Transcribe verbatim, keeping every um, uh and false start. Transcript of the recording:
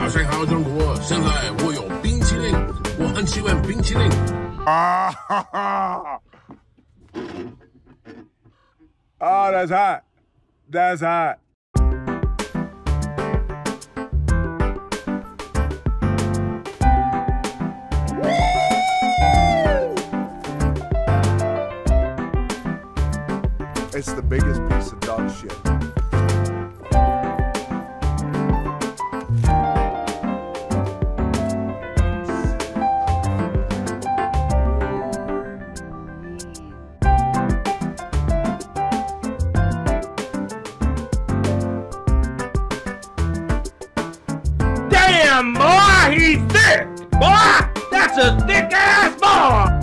谁好中国？现在我有冰淇淋，我很喜欢冰淇淋。 Ah, ha, ha. Oh, that's hot. That's hot. It's the biggest piece of dog shit. Damn, boy, he's thick! Boy, that's a thick-ass boy!